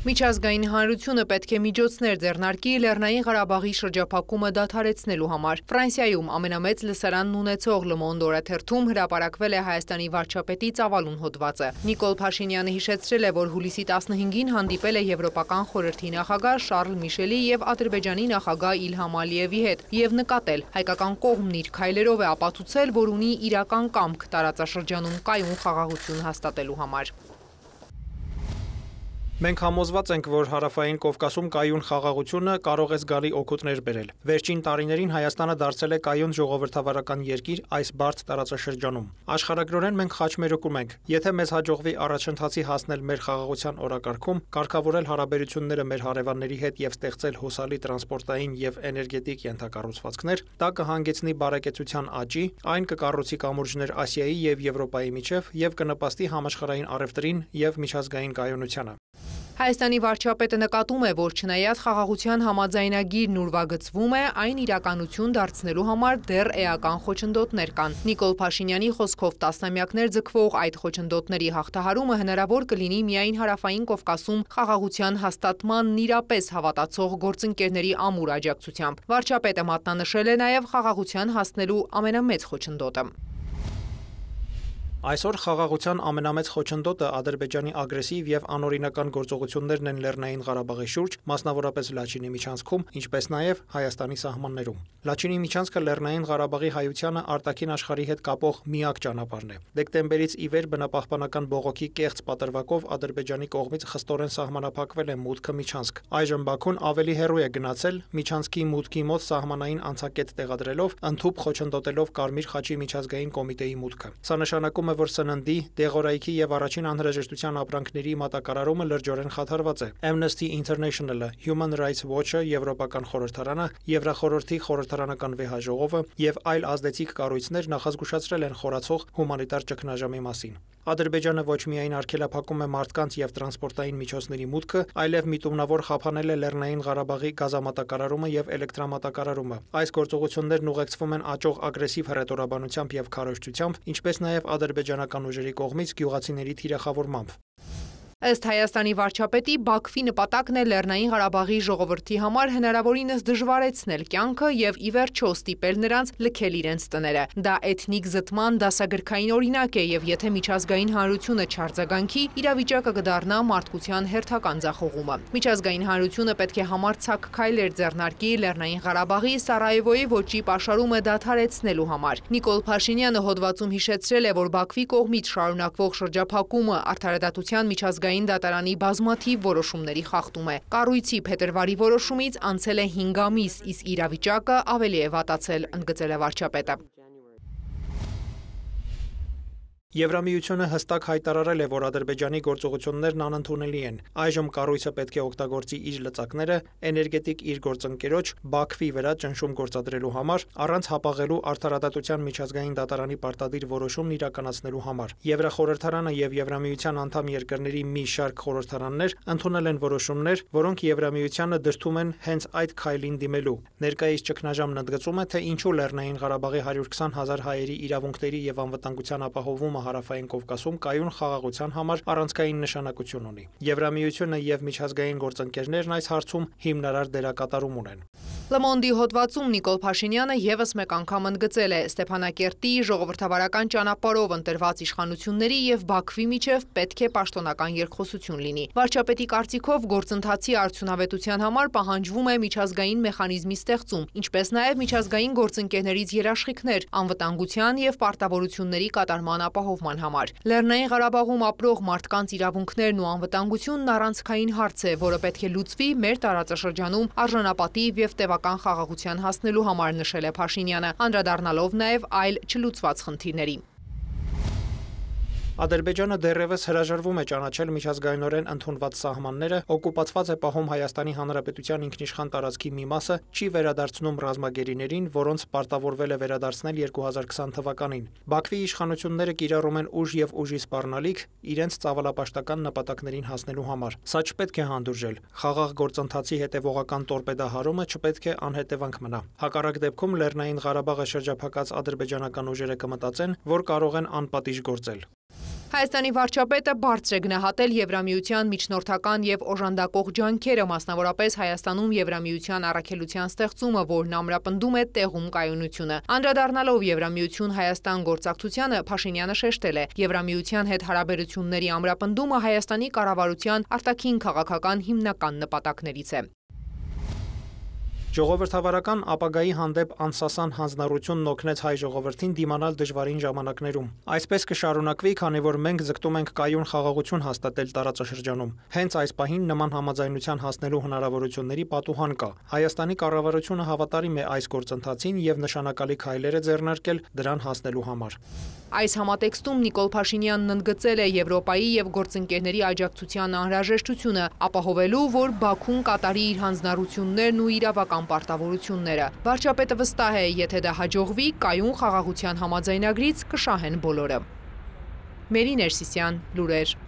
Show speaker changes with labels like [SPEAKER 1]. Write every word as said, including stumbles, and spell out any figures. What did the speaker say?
[SPEAKER 1] Միջազգային հանրությունը պետք է միջոցներ ձեռնարկի Լեռնային Ղարաբաղի շրջափակումը դադարեցնելու համար։ Ֆրանսիայում ամենամեծ լսարանն ունեցող Monde օրաթերթում հրապարակվել է Հայաստանի վարչապետի ծավալուն հոդվածը։ Նիկոլ Փաշինյանը հիշեցրել է, որ հուլիսի տասնհինգին հանդիպել է Եվրոպական խորհրդի նախագահ Շարլ Միշելի և Ադրբեջանի նախագահ Իլհամ Ալիևի հետ և նկատել, հայկական կողմն իր քայլերով է ապացուցել, որ ունի իրական կամք տարածաշրջանում կայուն խաղաղություն հաստատելու համար։
[SPEAKER 2] Մենք համոզված ենք, որ Հարավային Կովկասում կայուն խաղաղությունը կարող է զգալի օգուտներ բերել։ Վերջին տարիներին Հայաստանը դարձել է կայուն ժողովրդավարական երկիր այս բարդ տարածաշրջանում։ Աշխարհագրորեն մենք խաչմերուկում ենք։ Եթե մեզ հաջողվի առաջընթացի հասնել մեր խաղաղության օրակարգում, կարգավորել հարաբերությունները մեր հարևանների հետ և ստեղծել հուսալի տրանսպորտային և էներգետիկ ենթակառուցվածքներ, դա կհանգեցնի բարեկեցության աճի, այն կկառուցի կամուրջներ Ասիայի և Եվրոպայի միջև և կնպաստի համաշխարհային առևտրին և միջազգային կայունությանը։
[SPEAKER 1] Հայաստանի վարչապետը նկատում է, որ չնայած խաղաղության համաձայնագիրն ուրվագծվում է, այն իրականություն դարձնելու համար դեռ էական խոչընդոտներ կան։ Նիկոլ Փաշինյանի խոսքով տասնամյակներ ձգվող այդ խոչընդոտների հաղթահարումը հնարավոր կլինի միայն Հարավային Կովկասում խաղաղության հաստատմանն իրապես հավատացող գործընկերների ամուր աջակցությամբ։ Վարչապետը մատնանշել է նաև խաղաղության հասնելու ամենամեծ խոչընդոտը։
[SPEAKER 2] Այսօր խաղաղության ամենամեծ խոչընդոտը Ադրբեջանի ագրեսիվ և անօրինական գործողություններն են Լեռնային Ղարաբաղի շուրջ, մասնավորապես Լաչինի միջանցքում, ինչպես նաև Հայաստանի սահմաններում։ Լաչինի միջանցքը Լեռնային Ղարաբաղի հայությանը արտաքին աշխարհի հետ կապող միակ ճանապարհն է։ Դեկտեմբերից ի վեր բնապահպանական բողոքի կեղծ պատրվակով Ադրբեջանի կողմից խստորեն սահմանափակվել է մուտքը միջանցք։ Այժմ Բաքուն ավելի հեռու է գնացել, միջանցքի մուտքի մոտ սահմանային անցակետ տեղադրելով, ընդհուպ խոչընդոտելով Կարմիր խաչի միջազգային կոմիտեի մուտքը։ Սա նշանակում է, որ սննդի, դեղորայքի և առաջին անհրաժեշտության ապրանքների մատակարարումը լրջորեն խաթարված է։ Amnesty International-ը, Human Rights Watch-ը, Եվրոպական խորհրդարանը, Եվրախորհրդի խորհրդարանական վեհաժողովը և այլ ազդեցիկ կառույցներ նախազգուշացրել են խորացող հումանիտար ճգնաժամի մասին։ Ադրբեջանը ոչ միայն արգելափակում է մարդկանց և տրանսպորտային միջոցների մուտքը, այլև միտումնավոր խափանել է Լեռնային Ղարաբաղի գազամատակարարումը և էլեկտրամատակարարումը։ Այս գործողություններն ուղեկցվում են աճող ագրեսիվ հռետորաբանությամբ և քարոզչությամբ, ինչպես նաև ադրբեջանական ուժերի կողմից գյուղացիների թիրախավորմամբ։
[SPEAKER 1] Ըստ Հայաստանի վարչապետի, Բաքվի նպատակն է Լեռնային Ղարաբաղի ժողովրդի համար հնարավորինս դժվարեցնել կյանքը և ի վերջո ստիպել նրանց լքել իրենց տները։ Դա էթնիկ զտման դասագրքային օրինակ է և եթե միջազգային հանրությունը չարձագանքի, իրավիճակը կդառնա մարդկության հերթական ձախողումը։ Միջազգային հանրությունը պետք է համարձակ քայլեր ձեռնարկի Լեռնային Ղարաբաղի Սարայևոյի ոճի պաշարումը դադարեցնելու համար։ Նիկոլ Փաշինյանը հոդվածում հիշեցրել է, որ Բաքվի կողմից շարունակվող շրջափակումը արդարադատության միջազգային դատարանի բազմաթիվ որոշումների խախտում է։ Կառույցի փետրվարի որոշումից անցել է հինգ ամիս, իսկ իրավիճակը ավելի է վատացել, ընդգծել է վարչապետը։
[SPEAKER 2] Եվրամիությունը հստակ հայտարարել է, որ Ադրբեջանի գործողություններն անընդունելի են։ Այժմ կառույցը պետք է օգտագործի իր լծակները էներգետիկ իր գործընկերոջ Բաքվի վրա ճնշում գործադրելու համար, առանց հապաղելու արդարադատության միջազգային դատարանի պարտադիր որոշումն իրականացնելու համար։ Եվրախորհրդարանը և Եվրամիության անդամ երկրների մի շարք խորհրդարաններ ընդունել են որոշումներ, որոնք Եվրամիությանը դրդում են հենց այդ քայլին դիմելու։ Ներկայիս ճգնաժամն ընդգծում է, թե ինչու Լեռնային Ղարաբաղի հարյուր քսան հազար հայերի իրավունքների և անվտանգության ապահովումը Հարավային Կովկասում կայուն խաղաղության համար առանցքային նշանակություն ունի։ Եվրամիությունը և միջազգային գործընկերներն այս հարցում հիմնարար դերակատարում ունեն։
[SPEAKER 1] Monde-ի հոդվածում Նիկոլ Փաշինյանը ևս մեկ անգամ ընդգծել է Ստեփանակերտի ժողովրդավարական ճանապարհով ընտրված իշխանությունների և Բաքվի միջև պետք է պաշտոնական երկխոսություն լինի։ Վարչապետի կարծիքով գործընթացի արդյունավետության համար պահանջվում է միջազգային մեխանիզմի ստեղծում, ինչպես նաև միջազգային գործընկերներից երաշխիքներ անվտանգության և պարտավորությունների կատարման ապահովման համար։ Լեռնային Ղարաբաղում ապրող մարդկանց իրավունքներն ու անվտանգությունն առանցքային հարց է, որը պետք է լուծվի մեր տարածաշրջանում արժանապատիվ և տևական խաղաղության հասնելու համար, նշել է Փաշինյանը, անդրադառնալով նաև այլ չլուծված խնդիրների։
[SPEAKER 2] Ադրբեջանը դեռևս հրաժարվում է ճանաչել միջազգայինորեն ընդունված սահմանները, օկուպացված է պահում Հայաստանի Հանրապետության ինքնիշխան տարածքի մի մասը, չի վերադարձնում ռազմագերիներին, որոնց պարտավորվել է վերադարձնել երկու հազար քսան թվականին։ Բաքվի իշխանությունները կիրառում են ուժ և ուժի սպառնալիք իրենց ծավալապաշտական նպատակներին հասնելու համար։ Սա չպետք է հանդուրժել։ Խաղաղ գործընթացի հետևողական տորպեդահարումը չպետք է անհետևանք մնա։ Հակառակ դեպքում Լեռնային Ղարաբաղը շրջափակած ադրբեջանական ուժերը կմտածեն, որ կարող են անպատիժ գործել։
[SPEAKER 1] Հայաստանի վարչապետը բարձր է գնահատել Եվրամիության միջնորդական եւ օժանդակող ջանքերը, մասնավորապես Հայաստանում Եվրամիության առաքելության ստեղծումը, որն ամրապնդում է տեղում կայունությունը։ Անդրադառնալով Եվրամիություն-Հայաստան գործակցությանը, Փաշինյանը շեշտել է, Եվրամիության հետ հարաբերությունների ամրապնդումը Հայաստանի կառավարության արտաքին քաղաքական հիմնական նպատակներից է։
[SPEAKER 2] Ժողովրդավարական ապագայի հանդեպ անսասան հանձնառությունն օգնեց հայ ժողովրդին դիմանալ դժվարին ժամանակներում։ Այսպես կշարունակվի, քանի որ մենք ձգտում ենք կայուն խաղաղություն հաստատել տարածաշրջանում։ Հենց այս պահին նման համաձայնության հասնելու հնարավորությունների պատուհան կա։ Հայաստանի կառավարությունը հավատարիմ է այս գործընթացին եւ նշանակալի քայլեր է ձեռնարկել դրան հասնելու համար։
[SPEAKER 1] Այս համատեքստում Նիկոլ Փաշինյանն ընդգծել է Եվրոպայի եւ գործընկերների աջակցության անհրաժեշտությունը, ապահովելու, որ Բաքուն կատարի իր հանձնառություններն ու իրավական պարտավորությունները։ Վարչապետը վստահ է, եթե դա հաջողվի, կայուն խաղաղության համաձայնագրից կշահեն բոլորը։ Մերի Ներսիսյան, Լուրեր։